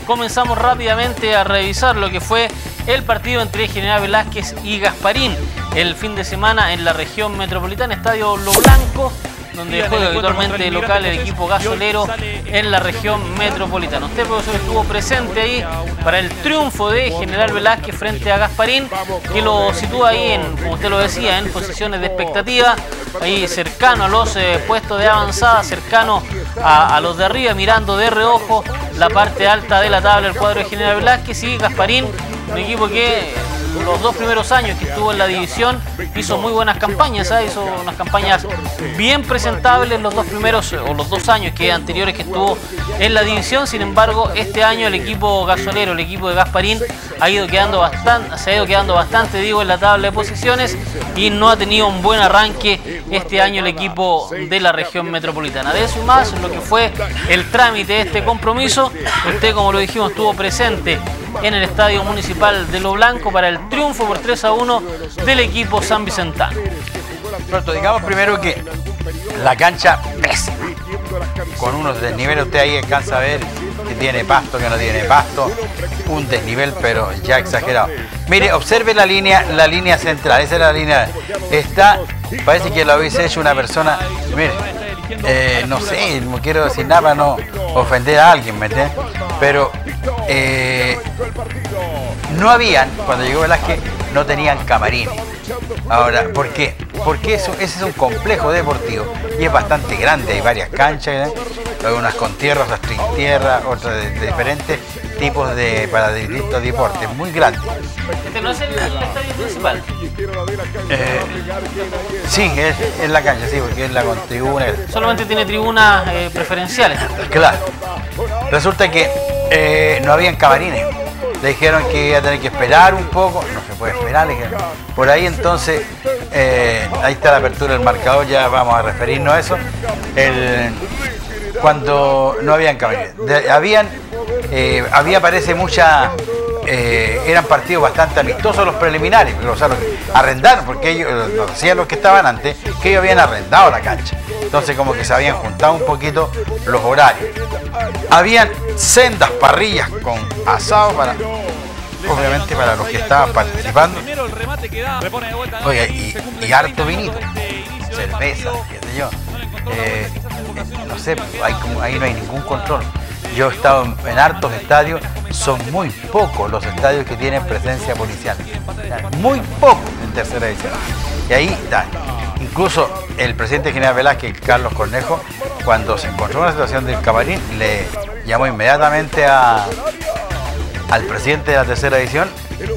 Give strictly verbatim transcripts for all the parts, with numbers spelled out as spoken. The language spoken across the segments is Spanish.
comenzamos rápidamente a revisar lo que fue el partido entre General Velázquez y Gasparín el fin de semana en la región metropolitana, Estadio Lo Blanco, donde juega habitualmente local el equipo gasolero en la región metropolitana. Usted, profesor, estuvo presente ahí para el triunfo de General Velázquez frente a Gasparín, que lo sitúa ahí, en, como usted lo decía, en posiciones de expectativa, ahí cercano a los eh, puestos de avanzada, cercano a, a los de arriba, mirando de reojo la parte alta de la tabla del cuadro de General Velázquez. Y Gasparín, un equipo que los dos primeros años que estuvo en la división hizo muy buenas campañas, ¿eh? Hizo unas campañas bien presentables los dos primeros o los dos años que anteriores que estuvo en la división. Sin embargo, este año el equipo gasolero, el equipo de Gasparín, ha ido quedando bastante, se ha ido quedando bastante, digo, en la tabla de posiciones y no ha tenido un buen arranque este año el equipo de la región metropolitana. De eso y más, lo que fue el trámite de este compromiso, usted, como lo dijimos, estuvo presente en el Estadio Municipal de Lo Blanco para el triunfo por tres a uno del equipo San Vicentano. Roberto, digamos primero que la cancha pesa, con unos desniveles. Usted ahí alcanza a ver que tiene pasto, que no tiene pasto, un desnivel pero ya exagerado. Mire, observe la línea, la línea central, esa es la línea, está, parece que lo hubiese hecho una persona, mire, eh, no sé, no quiero decir nada para no ofender a alguien, ¿me entiendes? Pero eh, no habían, cuando llegó Velázquez, no tenían camarines. Ahora, ¿por qué? Porque eso, ese es un complejo deportivo y es bastante grande, hay varias canchas, ¿eh? Algunas con tierra, otras sin tierra, otras de, de diferentes tipos de, para distintos deportes, muy grande. ¿Este no es el, el estadio principal? Eh, sí, es, es la cancha, sí, porque es la con tribuna. Solamente tiene tribunas eh, preferenciales. Claro. Resulta que eh, no habían camarines. Le dijeron que iba a tener que esperar un poco, no se puede esperar, le dijeron. Por ahí entonces, eh, ahí está la apertura del marcador, ya vamos a referirnos a eso. El, cuando no habían camarines, de, habían, eh, había parece mucha, eh, eran partidos bastante amistosos los preliminares, o sea, los arrendaron, porque ellos, lo decían los que estaban antes, que ellos habían arrendado la cancha. Entonces como que se habían juntado un poquito los horarios. Habían sendas parrillas con asado para, obviamente, para los que estaban participando. Oiga, y, y harto vinito, cerveza, qué sé yo. Eh, no sé, hay, ahí no hay ningún control. Yo he estado en, en hartos estadios, son muy pocos los estadios que tienen presencia policial. Muy pocos en tercera edición. Y ahí, da, incluso el presidente General Velázquez, Carlos Cornejo, cuando se encontró en la situación del camarín, le llamó inmediatamente a, al presidente de la tercera edición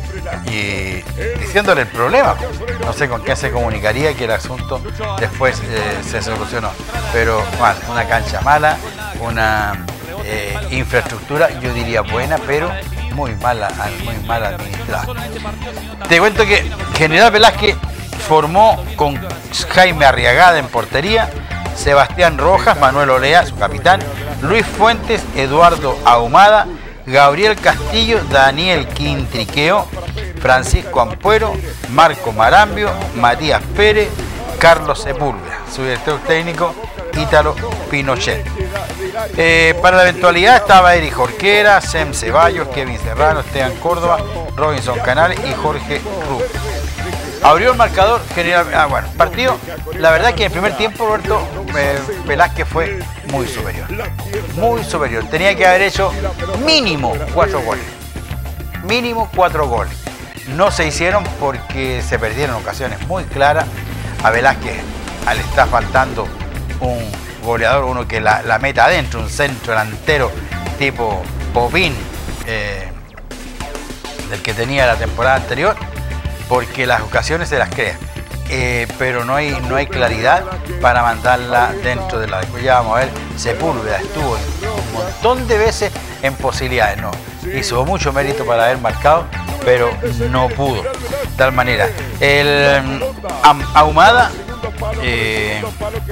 y diciéndole el problema. No sé con qué se comunicaría, que el asunto después eh, se solucionó. Pero bueno, una cancha mala, una eh, infraestructura, yo diría buena, pero muy mala, muy mal administrada. Te cuento que General Velázquez formó con Jaime Arriagada en portería, Sebastián Rojas, Manuel Olea, su capitán, Luis Fuentes, Eduardo Ahumada, Gabriel Castillo, Daniel Quintriqueo, Francisco Ampuero, Marco Marambio, Matías Pérez, Carlos Sepúlveda, su director técnico Ítalo Pinochet. Eh, para la eventualidad estaba Eric Jorquera, Sem Ceballos, Kevin Serrano, Esteban Córdoba, Robinson Canales y Jorge Rubio. Abrió el marcador General. Ah, bueno, partido. La verdad que en el primer tiempo, Roberto, eh, Velázquez fue muy superior. Muy superior. Tenía que haber hecho mínimo cuatro goles. Mínimo cuatro goles. No se hicieron porque se perdieron ocasiones muy claras. A Velázquez le está faltando un goleador, uno que la, la meta adentro, un centro delantero tipo Popín, eh, del que tenía la temporada anterior, porque las ocasiones se las crea, eh, pero no hay, no hay claridad para mandarla dentro de la... Después ya vamos a ver, Sepúlveda estuvo un montón de veces en posibilidades, no, hizo mucho mérito para haber marcado, pero no pudo. De tal manera, el um, Ahumada, eh,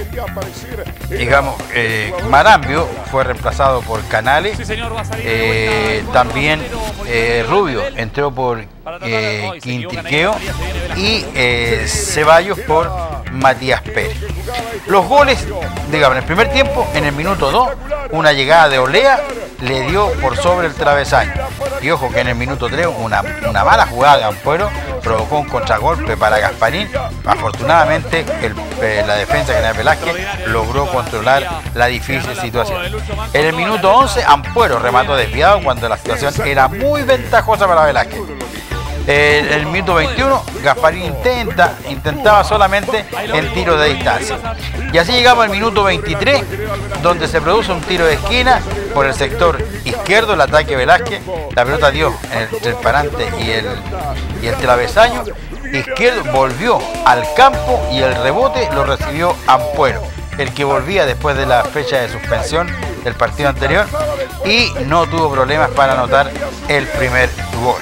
digamos, eh, Marambio fue reemplazado por Canales, eh, también eh, Rubio entró por eh, Quintriqueo y eh, Ceballos por Matías Pérez. Los goles, digamos, en el primer tiempo, en el minuto dos, una llegada de Olea le dio por sobre el travesaño. Y ojo que en el minuto tres una, una mala jugada de Ampuero provocó un contragolpe para Gasparín. Afortunadamente el, eh, la defensa de General Velázquez logró controlar la difícil situación. En el minuto once Ampuero remató desviado cuando la situación era muy ventajosa para Velázquez. En el minuto veintiuno Gasparín intenta, intentaba solamente en tiro de distancia. Y así llegamos al minuto veintitrés, donde se produce un tiro de esquina por el sector izquierdo, el ataque Velázquez. La pelota dio entre el parante y el, y el travesaño izquierdo, volvió al campo y el rebote lo recibió Ampuero, el que volvía después de la fecha de suspensión del partido anterior y no tuvo problemas para anotar el primer gol.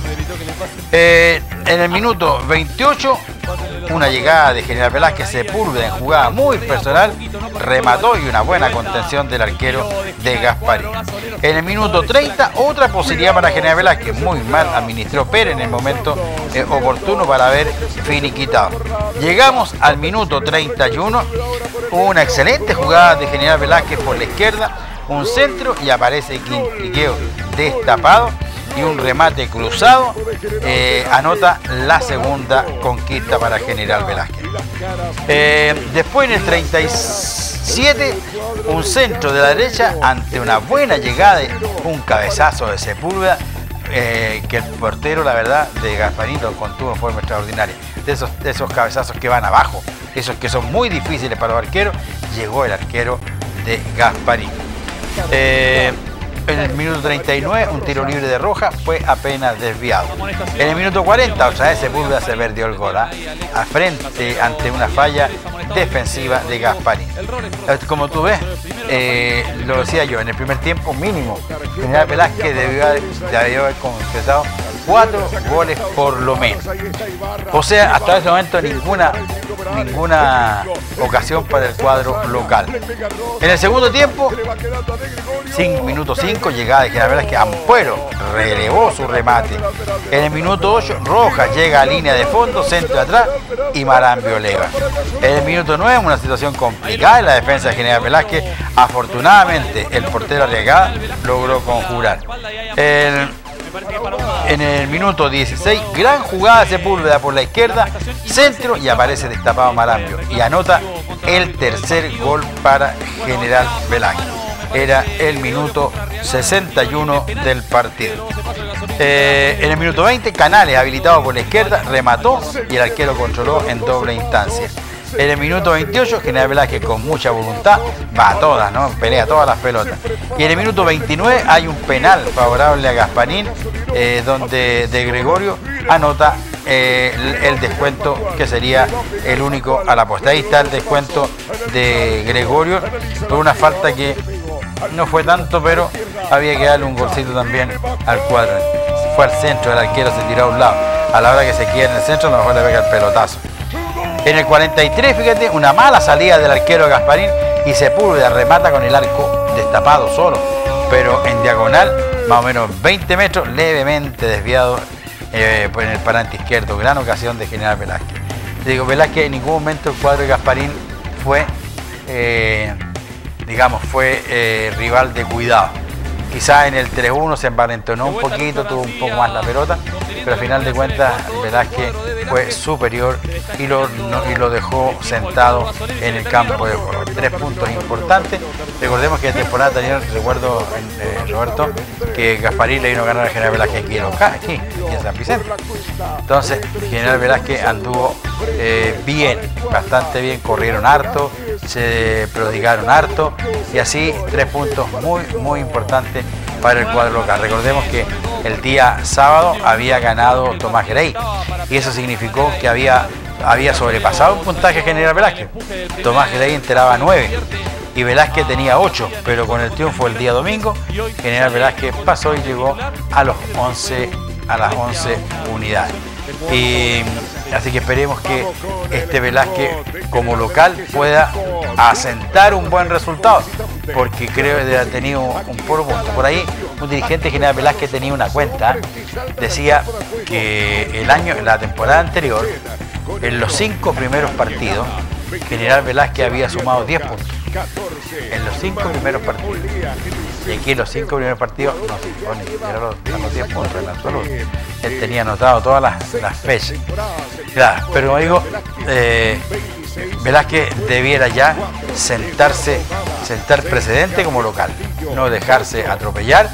Eh, en el minuto veintiocho, una llegada de General Velázquez, Sepúlveda en jugada muy personal, remató y una buena contención del arquero de Gasparín. En el minuto treinta, otra posibilidad para General Velázquez, muy mal administró Pérez en el momento eh, oportuno para haber finiquitado. Llegamos al minuto treinta y uno, una excelente jugada de General Velázquez por la izquierda, un centro y aparece Quintriqueo destapado. Y un remate cruzado eh, anota la segunda conquista para General Velázquez. Eh, después en el treinta y siete, un centro de la derecha ante una buena llegada, un cabezazo de Sepúlveda, eh, que el portero, la verdad, de Gasparín lo contuvo de forma extraordinaria. De esos, de esos cabezazos que van abajo, esos que son muy difíciles para los arqueros, llegó el arquero de Gasparín. Eh, En el minuto treinta y nueve, un tiro libre de Roja fue apenas desviado. En el minuto cuarenta, otra vez Sepúlveda se perdió el gol, ¿eh? a frente ante una falla defensiva de Gasparín. Como tú ves, eh, lo decía yo, en el primer tiempo mínimo, General Velázquez debió haber, debió haber concretado cuatro goles por lo menos. O sea, hasta ese momento ninguna, ninguna ocasión para el cuadro local. En el segundo tiempo, minuto cinco, llegada de General Velázquez, Ampuero relevó su remate. En el minuto ocho, Rojas llega a línea de fondo, centro de atrás y Marambio eleva. En el minuto nueve, una situación complicada en la defensa de General Velázquez. Afortunadamente, el portero Arriagada logró conjurar. El, En el minuto dieciséis, gran jugada de Sepúlveda por la izquierda, centro y aparece destapado Marambio y anota el tercer gol para General Velázquez. Era el minuto sesenta y uno del partido. Eh, en el minuto veinte, Canales, habilitado por la izquierda, remató y el arquero controló en doble instancia. En el minuto veintiocho, General Velázquez con mucha voluntad va a todas, ¿no? Pelea todas las pelotas. Y en el minuto veintinueve hay un penal favorable a Gasparín, eh, donde de Gregorio anota eh, el, el descuento que sería el único a la posta. Ahí está el descuento de Gregorio por una falta que no fue tanto, pero había que darle un golcito también al cuadro. Fue al centro, el arquero se tiró a un lado. A la hora que se quiere en el centro, a lo mejor le pega el pelotazo. En el cuarenta y tres, fíjate, una mala salida del arquero Gasparín y Sepúlveda remata con el arco destapado solo, pero en diagonal, más o menos veinte metros, levemente desviado eh, en el parante izquierdo. Gran ocasión de General Velázquez. Digo, Velázquez en ningún momento el cuadro de Gasparín fue, eh, digamos, fue eh, rival de cuidado. Quizás en el tres uno se envalentonó un poquito, tuvo un poco más la pelota, pero al final de cuentas Velázquez fue superior y lo, no, y lo dejó sentado en el campo de juego. Tres puntos importantes. Recordemos que la temporada anterior, recuerdo, eh, Roberto, que Gasparín le vino a ganar a General Velázquez aquí, aquí en San Vicente. Entonces, General Velázquez anduvo eh, bien, bastante bien, corrieron harto, se prodigaron harto y así tres puntos muy, muy importantes para el cuadro local. Recordemos que el día sábado había ganado Tomás Grey y eso significó que había, había sobrepasado un puntaje General Velázquez. Tomás Grey enteraba nueve y Velázquez tenía ocho, pero con el triunfo el día domingo, General Velázquez pasó y llegó a los once, a las once unidades. Y así que esperemos que este Velázquez como local pueda asentar un buen resultado, porque creo que ha tenido un puro punto. Por ahí un dirigente General Velázquez tenía una cuenta, decía que el año, la temporada anterior, en los cinco primeros partidos, General Velázquez había sumado diez puntos. En los cinco primeros partidos. Y aquí en los cinco primeros partidos no se impone ni siquiera los, los diez puntos en absoluto. Él tenía anotado todas las, las fechas. Claro, pero como digo, eh, Velázquez debiera ya sentarse, sentar precedente como local, no dejarse atropellar.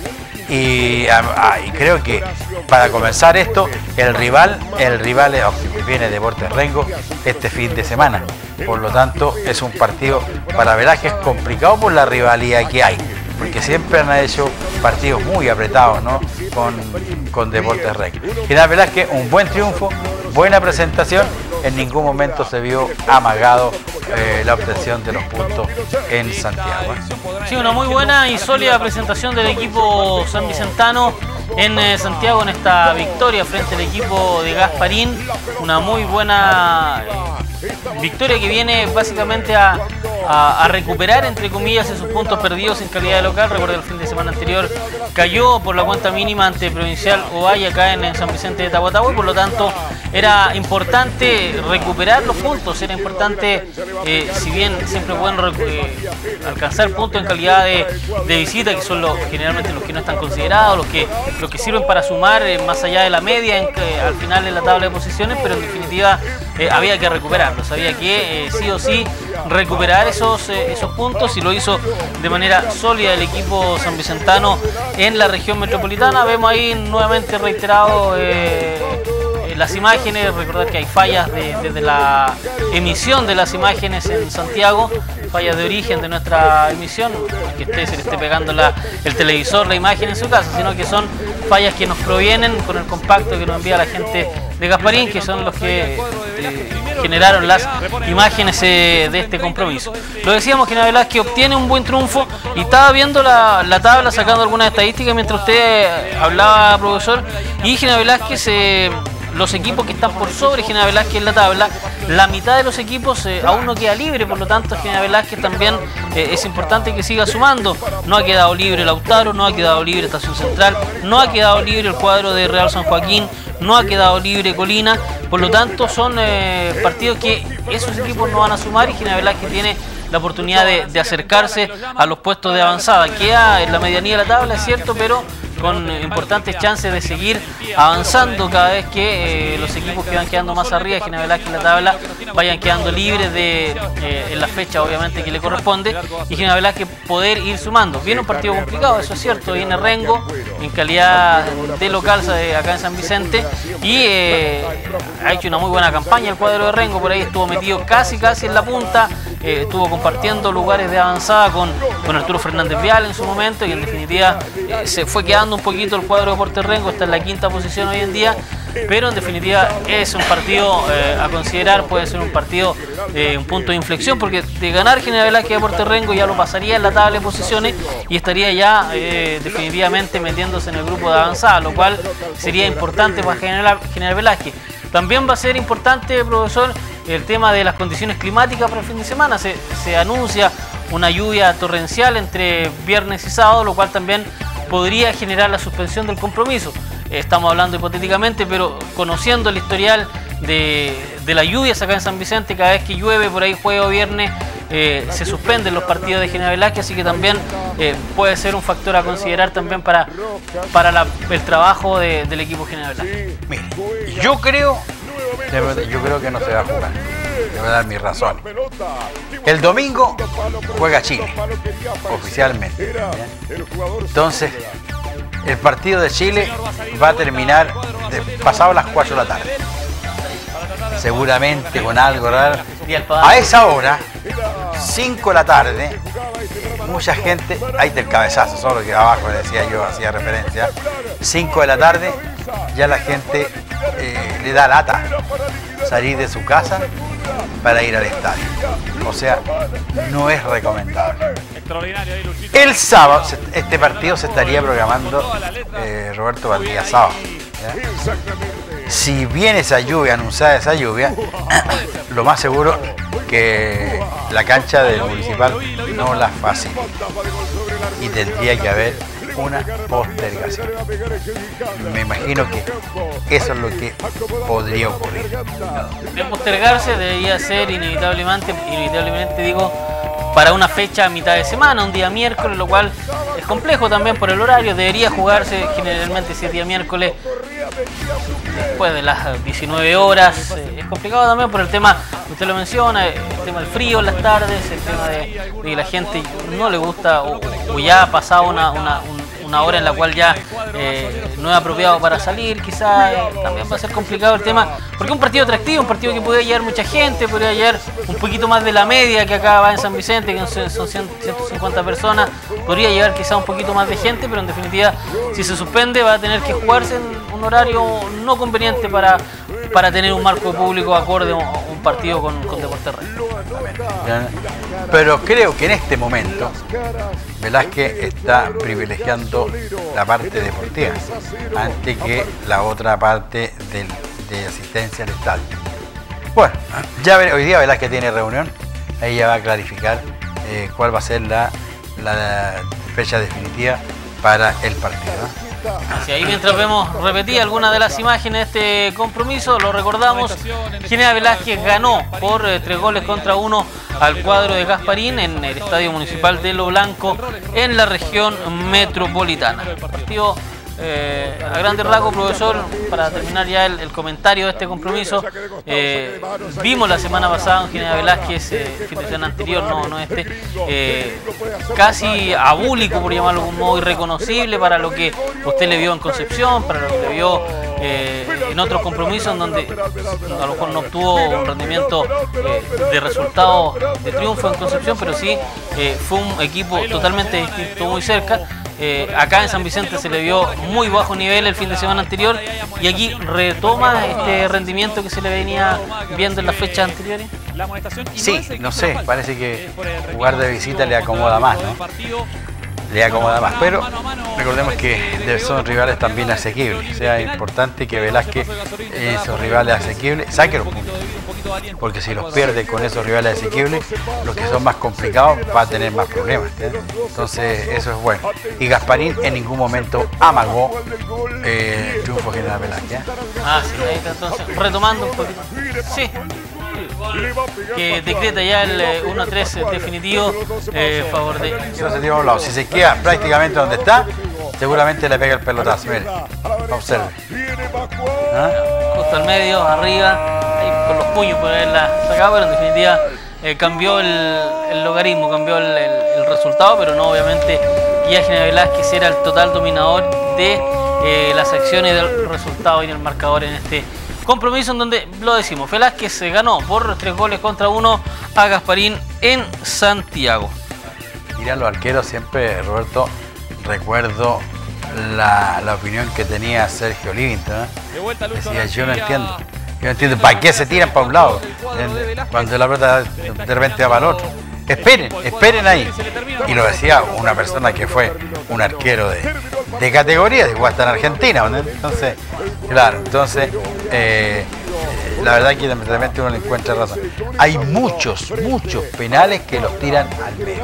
Y, ah, y creo que para comenzar esto, el rival, el rival es Óptimo, viene Deportes Rengo este fin de semana. Por lo tanto, es un partido para Velázquez complicado por la rivalidad que hay, porque siempre han hecho partidos muy apretados, ¿no? con, con Deportes Rengo. General Velázquez, un buen triunfo, buena presentación, en ningún momento se vio amagado eh, la obtención de los puntos en Santiago. Sí, una muy buena y sólida presentación del equipo sanvicentano en eh, Santiago en esta victoria frente al equipo de Gasparín. Una muy buena eh, victoria que viene básicamente a, a, a recuperar, entre comillas, esos puntos perdidos en calidad de local. Recuerda, el fin de semana anterior cayó por la cuenta mínima ante Provincial Ovalle acá en, en San Vicente de Tahuatahua, y por lo tanto era importante recuperar los puntos, era importante, eh, si bien siempre pueden eh, alcanzar puntos en calidad de, de visita, que son los, generalmente los que no están considerados, los que, los que sirven para sumar eh, más allá de la media en que, al final de la tabla de posiciones, pero en definitiva eh, había que recuperarlos, había que eh, sí o sí recuperar esos, eh, esos puntos, y lo hizo de manera sólida el equipo sanvicentano en la región metropolitana. Vemos ahí nuevamente reiterado eh, las imágenes, recordar que hay fallas de, desde la emisión de las imágenes en Santiago, fallas de origen de nuestra emisión, que esté, se le esté pegando la, el televisor, la imagen en su casa, sino que son fallas que nos provienen con el compacto que nos envía la gente de Gasparín, que son los que eh, generaron las imágenes eh, de este compromiso. Lo decíamos, que General Velázquez obtiene un buen triunfo, y estaba viendo la, la tabla, sacando algunas estadísticas mientras usted hablaba, profesor, y General Velázquez, eh, los equipos que están por sobre General Velázquez en la tabla, la mitad de los equipos eh, aún no queda libre, por lo tanto General Velázquez también eh, es importante que siga sumando. No ha quedado libre Lautaro, no ha quedado libre Estación Central, no ha quedado libre el cuadro de Real San Joaquín, no ha quedado libre Colina, por lo tanto son eh, partidos que esos equipos no van a sumar, y General Velázquez tiene la oportunidad de, de acercarse a los puestos de avanzada. Queda en la medianía de la tabla, es cierto, pero con importantes chances de seguir avanzando cada vez que eh, los equipos que van quedando más arriba de General Velázquez en la tabla vayan quedando libres de, eh, en la fecha obviamente que le corresponde, y General Velázquez poder ir sumando. Viene un partido complicado, eso es cierto, viene Rengo en calidad de local acá en San Vicente, y eh, ha hecho una muy buena campaña el cuadro de Rengo, por ahí estuvo metido casi casi en la punta, eh, estuvo compartiendo lugares de avanzada con, con Arturo Fernández Vial en su momento, y en definitiva eh, se fue quedando un poquito el cuadro de Deportes Rengo, está en la quinta posición hoy en día, pero en definitiva es un partido eh, a considerar, puede ser un partido, eh, un punto de inflexión, porque de ganar General Velázquez de Deportes Rengo ya lo pasaría en la tabla de posiciones y estaría ya eh, definitivamente metiéndose en el grupo de avanzada, lo cual sería importante para General, General Velázquez. También va a ser importante, profesor, el tema de las condiciones climáticas para el fin de semana. Se, se anuncia una lluvia torrencial entre viernes y sábado, lo cual también podría generar la suspensión del compromiso. Estamos hablando hipotéticamente, pero conociendo el historial de, de las lluvias acá en San Vicente, cada vez que llueve por ahí jueves o viernes eh, se suspenden los partidos de General Velázquez, así que también eh, puede ser un factor a considerar también para, para la, el trabajo de, del equipo General Velázquez. Mire, yo creo, yo creo que no se va a jugar. Le voy a dar mi razón. El domingo juega Chile, oficialmente. ¿Bien? Entonces, el partido de Chile va a terminar de, pasado las cuatro de la tarde. Seguramente con algo raro. A esa hora, cinco de la tarde, mucha gente, ahí está el cabezazo, solo que abajo decía yo, hacía referencia, cinco de la tarde, ya la gente eh, le da lata salir de su casa para ir al estadio. O sea, no es recomendable. El sábado, este partido se estaría programando eh, Roberto Valdía sábado. ¿Ya? Si viene esa lluvia, anunciada esa lluvia, lo más seguro que la cancha del Municipal no la facilita. Y tendría que haber una postergación. Me imagino que eso es lo que podría ocurrir. De postergarse debería ser inevitablemente, inevitablemente digo, para una fecha a mitad de semana, un día miércoles, lo cual es complejo también por el horario. Debería jugarse generalmente si es día miércoles después de las diecinueve horas. Es complicado también por el tema, usted lo menciona, el tema del frío en las tardes, el tema de, de que la gente no le gusta o, o ya ha pasado una, una, un, una hora en la cual ya eh, no es apropiado para salir. Quizás eh, también va a ser complicado el tema, porque es un partido atractivo, un partido que podría llegar mucha gente, podría llegar un poquito más de la media que acá va en San Vicente, que son ciento cincuenta personas, podría llegar quizás un poquito más de gente, pero en definitiva, si se suspende va a tener que jugarse en un horario no conveniente para, para tener un marco de público acorde a un partido con, con Deportes Rengo. Pero creo que en este momento Velázquez está privilegiando la parte deportiva antes que la otra parte del, de asistencia al estadio. Bueno, ya ver, hoy día Velázquez tiene reunión, ahí ya va a clarificar eh, cuál va a ser la, la fecha definitiva para el partido, ¿no? Así ahí mientras vemos repetidas algunas de las imágenes de este compromiso, lo recordamos, General Velázquez ganó por eh, tres goles contra uno al cuadro de Gasparín en el Estadio Municipal de Lo Blanco en la región metropolitana. Partido eh, a grandes rasgos, profesor, para terminar ya el, el comentario de este compromiso. Eh, vimos la semana pasada un General Velázquez, eh, el fin de semana anterior, no, no este, eh, casi abúlico, por llamarlo de algún modo, irreconocible para lo que usted le vio en Concepción, para lo que le vio eh, en otros compromisos en donde a lo mejor no obtuvo un rendimiento eh, de resultado de triunfo en Concepción, pero sí eh, fue un equipo totalmente distinto, muy cerca. Eh, acá en San Vicente se le vio muy bajo nivel el fin de semana anterior y aquí retoma este rendimiento que se le venía viendo en las fechas anteriores. Sí, no sé, parece que jugar de visita le acomoda más, ¿no? Le acomoda más, pero recordemos que son rivales también asequibles, o sea, es importante que Velázquez, esos rivales asequibles, saque los puntos, porque si los pierde con esos rivales asequibles, los que son más complicados va a tener más problemas, ¿eh? Entonces eso es bueno. Y Gasparín en ningún momento amagó eh, el triunfo General Velázquez, ¿eh? Ah, sí, ahí está, entonces, retomando un poquito. Sí. Que decreta ya el uno a tres definitivo eh, favor de... Si se queda prácticamente donde está, seguramente le pega el pelotazo. Mire, observe. ¿Ah? Justo al medio, arriba, ahí con los puños por haberla sacado, pero en definitiva eh, cambió el, el logaritmo, cambió el, el, el resultado, pero no obviamente ya General Velázquez era el total dominador de eh, las acciones del resultado y del marcador en este compromiso, en donde, lo decimos, Velázquez se ganó por tres goles contra uno a Gasparín en Santiago. Mira, los arqueros siempre, Roberto, recuerdo la, la opinión que tenía Sergio Livington, ¿eh? Decía, yo no entiendo, yo no entiendo para qué se tiran para un lado cuando la pelota de repente va para el otro. Esperen, esperen ahí. Y lo decía una persona que fue un arquero de, de categoría, de hasta en Argentina, ¿no? Entonces, claro, entonces eh, la verdad que realmente uno le encuentra razón. Hay muchos, muchos penales que los tiran al medio,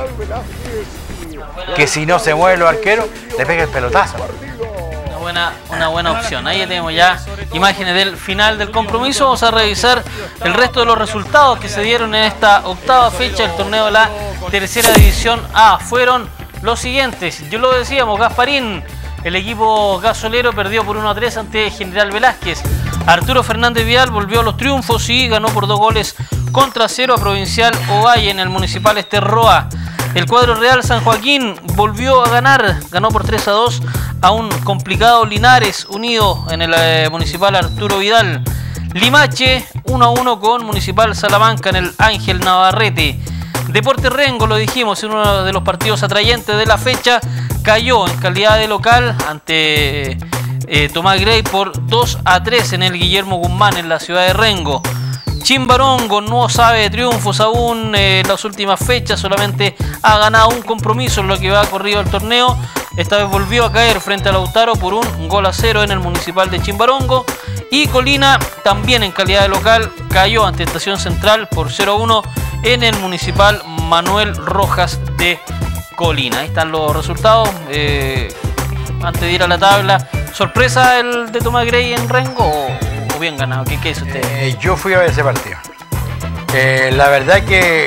que si no se mueven los arqueros, le pega el pelotazo. Una buena, una buena opción. Ahí tenemos ya imágenes del final del compromiso. Vamos a revisar el resto de los resultados que se dieron en esta octava fecha del torneo de la tercera división A. Fueron los siguientes. Yo lo decíamos, Gasparín, el equipo gasolero, perdió por uno a tres ante General Velázquez. Arturo Fernández Vial volvió a los triunfos y ganó por dos goles contra cero a Provincial Ovalle en el Municipal Esterroa. El cuadro Real San Joaquín volvió a ganar, ganó por tres a dos a un complicado Linares Unido en el eh, Municipal Arturo Vidal. Limache uno a uno con Municipal Salamanca en el Ángel Navarrete. Deportes Rengo, lo dijimos, en uno de los partidos atrayentes de la fecha, cayó en calidad de local ante eh, Tomás Grey por dos a tres en el Guillermo Guzmán en la ciudad de Rengo. Chimbarongo no sabe de triunfos aún eh, en las últimas fechas, solamente ha ganado un compromiso en lo que va corrido el torneo. Esta vez volvió a caer frente a Lautaro por un gol a cero en el Municipal de Chimbarongo. Y Colina, también en calidad de local, cayó ante Estación Central por cero a uno en el Municipal Manuel Rojas de Colina. Ahí están los resultados. Eh, antes de ir a la tabla, ¿sorpresa el de Tomás Grey en Rengo o, bien ganado? ¿Qué, qué es usted? Eh, yo fui a ver ese partido. Eh, la verdad que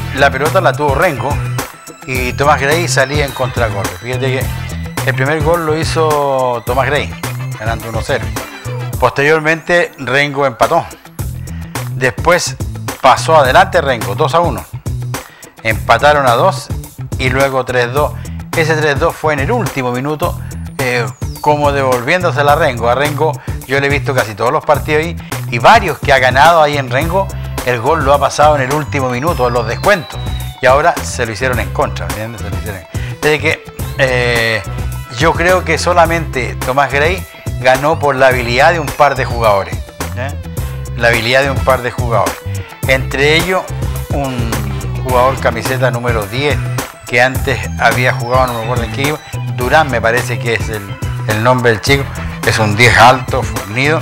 la pelota la tuvo Rengo y Tomás Grey salía en contragolpe. Fíjate que el primer gol lo hizo Tomás Grey, ganando uno cero. Posteriormente Rengo empató. Después pasó adelante Rengo, dos a uno. Empataron a dos y luego tres dos. Ese tres dos fue en el último minuto, eh, como devolviéndose a Rengo. A Rengo yo le he visto casi todos los partidos ahí y varios que ha ganado ahí en Rengo, el gol lo ha pasado en el último minuto, en los descuentos. Y ahora se lo hicieron en contra, ¿entiendes? Se lo hicieron. Desde que eh, yo creo que solamente Tomás Grey ganó por la habilidad de un par de jugadores. ¿eh? La habilidad de un par de jugadores. Entre ellos, un jugador camiseta número diez, que antes había jugado, no me acuerdo en qué iba, Durán me parece que es el, el nombre del chico, es un diez alto, fornido,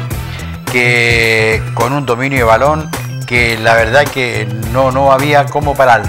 que con un dominio de balón, que la verdad que no, no había cómo pararlo.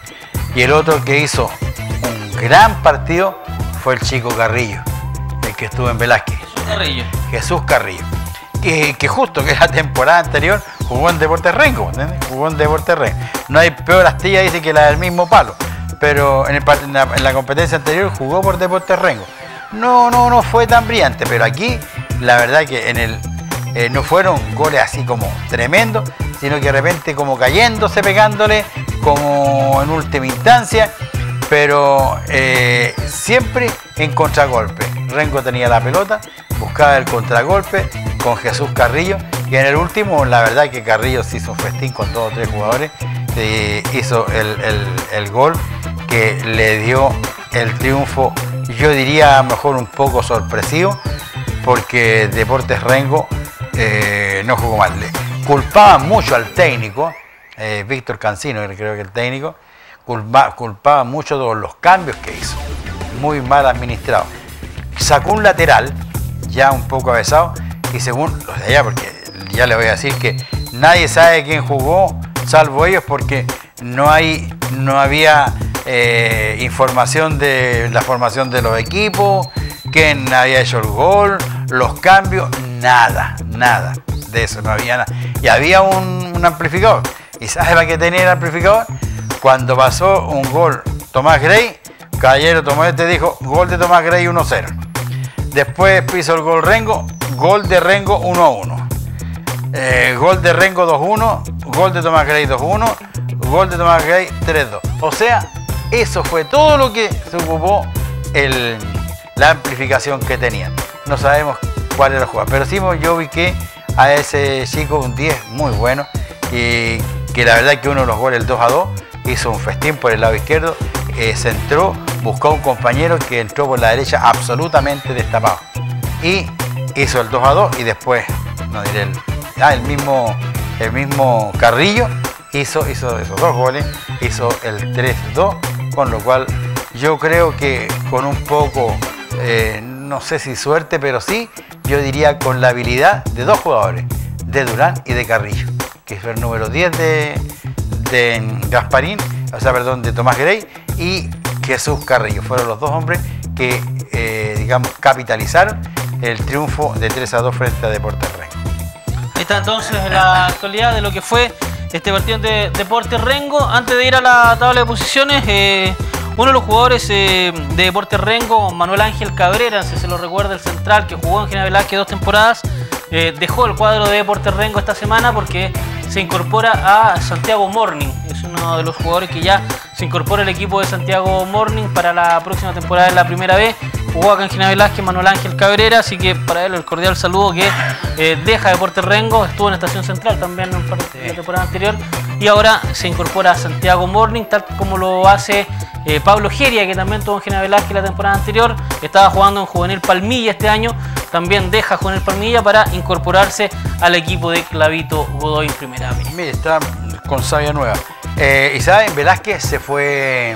Y el otro que hizo un gran partido fue el chico Carrillo, el que estuvo en Velázquez. Jesús Carrillo. Jesús Carrillo. Que, que justo que la temporada anterior jugó en Deportes Rengo, ¿entiendes? Jugó en Deportes Rengo. No hay peor astilla, dice, que la del mismo palo. Pero en, el, en, la, en la competencia anterior jugó por Deportes Rengo. No, no, no fue tan brillante, pero aquí la verdad que en el eh, no fueron goles así como tremendos, sino que de repente como cayéndose, pegándole, como en última instancia, pero eh, siempre en contragolpe. Rengo tenía la pelota, buscaba el contragolpe con Jesús Carrillo, y en el último la verdad que Carrillo se hizo un festín con todos tres jugadores, eh, hizo el, el, el gol que le dio el triunfo, yo diría a lo mejor un poco sorpresivo, porque Deportes Rengo eh, no jugó mal. Le culpaban mucho al técnico, eh, Víctor Cancino, creo que el técnico, culpa, culpaba mucho de los cambios que hizo, muy mal administrado. Sacó un lateral, ya un poco avesado, y según los de allá, porque ya le voy a decir que nadie sabe quién jugó, salvo ellos, porque no, hay, no había eh, información de la formación de los equipos, quién había hecho el gol, los cambios, nada, nada de eso, no había nada. Y había un, un amplificador, y ¿sabe para qué tenía el amplificador? Cuando pasó un gol Tomás Grey, Caballero Tomás te dijo, gol de Tomás Grey uno cero. Después hizo el gol Rengo, gol de Rengo uno a uno. Eh, gol de Rengo dos uno, gol de Tomás Grey dos uno, gol de Tomás Grey tres dos. O sea, eso fue todo lo que se ocupó el, la amplificación que tenían. No sabemos cuál era el jugador, pero sí yo vi que a ese chico un diez muy bueno, y que la verdad que uno de los goles, el dos a dos, hizo un festín por el lado izquierdo, eh, se entró, buscó a un compañero que entró por la derecha absolutamente destapado y hizo el dos a dos, y después, no diré el, ah, el mismo el mismo Carrillo hizo, hizo esos dos goles, hizo el tres dos, con lo cual yo creo que con un poco, eh, no sé si suerte, pero sí, yo diría con la habilidad de dos jugadores, de Durán y de Carrillo, que es el número diez de, de Gasparín, o sea, perdón, de Tomás Grey, y Jesús Carrillo. Fueron los dos hombres que, eh, digamos, capitalizaron el triunfo de tres a dos frente a Deportes Rengo. Ahí está entonces la actualidad de lo que fue este partido de Deportes Rengo. Antes de ir a la tabla de posiciones, eh, uno de los jugadores eh, de Deportes Rengo, Manuel Ángel Cabrera, si se lo recuerda, el central que jugó en General Velázquez dos temporadas, eh, dejó el cuadro de Deportes Rengo esta semana porque se incorpora a Santiago Morning. Es uno de los jugadores que ya se incorpora al equipo de Santiago Morning para la próxima temporada en la primera B. Jugó acá en General Velázquez Manuel Ángel Cabrera, así que para él el cordial saludo, que eh, deja Deportes Rengo, estuvo en Estación Central también en la temporada anterior, y ahora se incorpora a Santiago Morning, tal como lo hace eh, Pablo Geria, que también tuvo en General Velázquez la temporada anterior, estaba jugando en Juvenil Palmilla este año, también deja Juvenil Palmilla para incorporarse al equipo de Clavito Godoy en primera B. Mire, está con savia nueva. Eh, y saben, Velázquez se fue,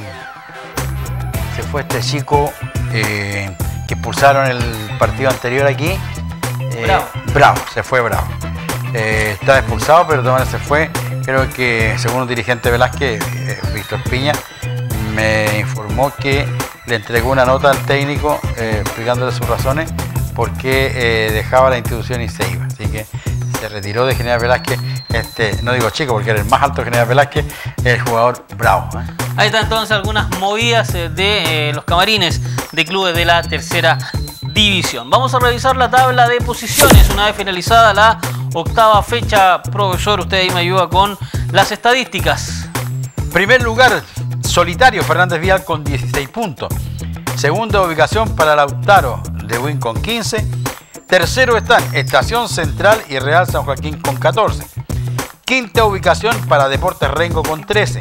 se fue este chico eh, que expulsaron el partido anterior aquí. Eh, Bravo. Bravo, se fue Bravo. Eh, estaba expulsado, pero de todas maneras se fue. Creo que según un dirigente de Velázquez, eh, Víctor Piña, me informó que le entregó una nota al técnico eh, explicándole sus razones por qué eh, dejaba la institución y se iba. Así que se retiró de General Velázquez, este, no digo chico porque era el más alto General Velázquez, el jugador bravo. ¿eh? Ahí están entonces algunas movidas de eh, los camarines de clubes de la tercera división. Vamos a revisar la tabla de posiciones una vez finalizada la octava fecha. Profesor, usted ahí me ayuda con las estadísticas. Primer lugar, solitario Fernández Vial con dieciséis puntos. Segunda ubicación para Lautaro de Win con quince. Tercero están Estación Central y Real San Joaquín con catorce. Quinta ubicación para Deportes Rengo con trece.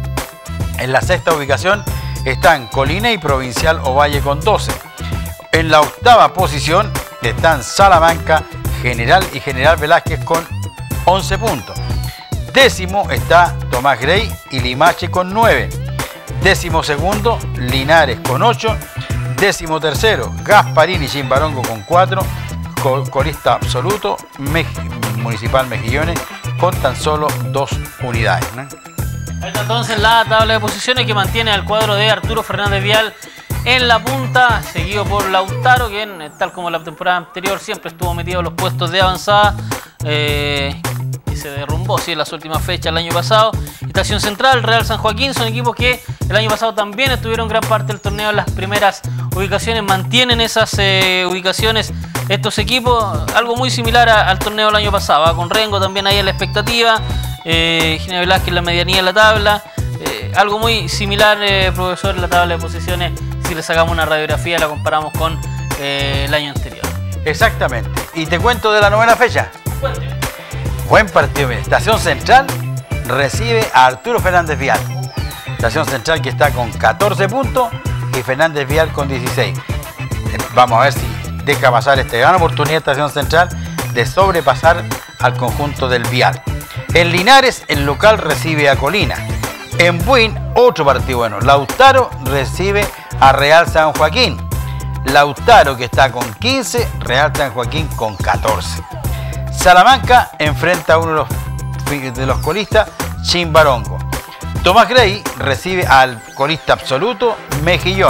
En la sexta ubicación están Colina y Provincial Ovalle con doce. En la octava posición están Salamanca, General y General Velázquez con once puntos. Décimo está Tomás Grey y Limache con nueve. Décimo segundo, Linares con ocho. Décimo tercero, Gasparín y Chimbarongo con cuatro. Colista absoluto, Mej Municipal Mejillones con tan solo dos unidades. ¿no? Ahí está entonces la tabla de posiciones que mantiene al cuadro de Arturo Fernández Vial en la punta, seguido por Lautaro, quien tal como la temporada anterior siempre estuvo metido en los puestos de avanzada. Eh, se derrumbó sí, en las últimas fechas el año pasado. Estación Central, Real San Joaquín son equipos que el año pasado también estuvieron gran parte del torneo en las primeras ubicaciones, mantienen esas eh, ubicaciones estos equipos, algo muy similar a, al torneo del año pasado, ¿eh? Con Rengo también ahí en la expectativa, eh, General Velázquez en la medianía de la tabla, eh, algo muy similar, eh, profesor, en la tabla de posiciones, si le sacamos una radiografía la comparamos con eh, el año anterior. Exactamente, y te cuento de la novena fecha. Cuénteme. Buen partido. Estación Central recibe a Arturo Fernández Vial. Estación Central que está con catorce puntos y Fernández Vial con dieciséis. Vamos a ver si deja pasar esta gran oportunidad Estación Central de sobrepasar al conjunto del Vial. En Linares, el local recibe a Colina. En Buin, otro partido bueno. Lautaro recibe a Real San Joaquín. Lautaro que está con quince, Real San Joaquín con catorce. Salamanca enfrenta a uno de los, de los colistas, Chimbarongo. Tomás Grey recibe al colista absoluto, Mejillón.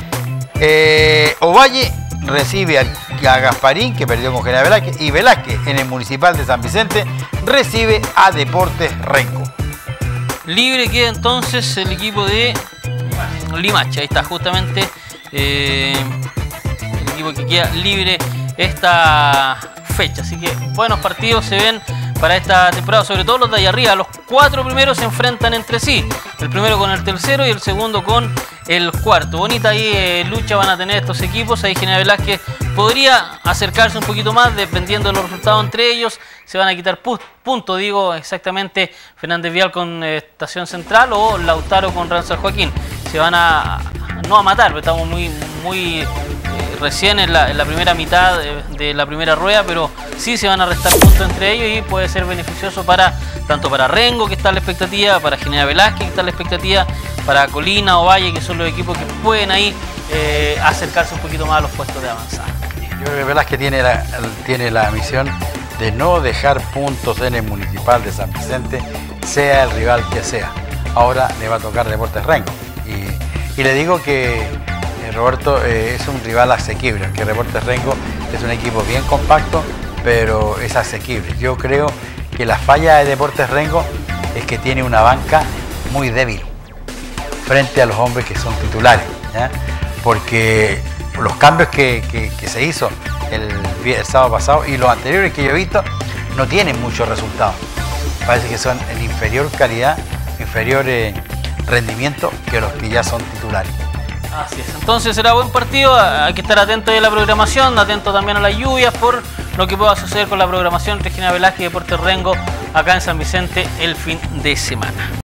Eh, Ovalle recibe a, a Gasparín, que perdió con General Velázquez. Y Velázquez, en el Municipal de San Vicente, recibe a Deportes Rengo. Libre queda entonces el equipo de Limache. Ahí está justamente eh, el equipo que queda libre esta fecha, así que buenos partidos se ven para esta temporada, sobre todo los de allá arriba. Los cuatro primeros se enfrentan entre sí, el primero con el tercero y el segundo con el cuarto. Bonita ahí eh, lucha van a tener estos equipos. Ahí General Velázquez podría acercarse un poquito más dependiendo de los resultados entre ellos. Se van a quitar puntos, digo exactamente, Fernández Vial con eh, Estación Central o Lautaro con Real San Joaquín. Se van a, no a matar, pero estamos muy, muy eh, recién en la, en la primera mitad de, de la primera rueda, pero sí se van a restar puntos entre ellos y puede ser beneficioso para tanto para Rengo, que está en la expectativa, para General Velázquez, que está en la expectativa, para Colina o Valle, que son los equipos que pueden ahí eh, acercarse un poquito más a los puestos de avanzada. Yo creo que Velázquez tiene la, tiene la misión de no dejar puntos en el Municipal de San Vicente, sea el rival que sea. Ahora le va a tocar Deportes Rengo. Y, y le digo que eh, Roberto eh, es un rival asequible, que Deportes Rengo es un equipo bien compacto, pero es asequible. Yo creo que la falla de Deportes Rengo es que tiene una banca muy débil frente a los hombres que son titulares, ¿ya? Porque los cambios que, que, que se hizo el, el sábado pasado y los anteriores que yo he visto no tienen muchos resultados. Parece que son en inferior calidad, inferior eh, rendimiento que los que ya son titulares. Así es, entonces será buen partido, hay que estar atento a la programación, atento también a las lluvias por lo que pueda suceder con la programación entre General Velázquez y Deportes Rengo acá en San Vicente el fin de semana.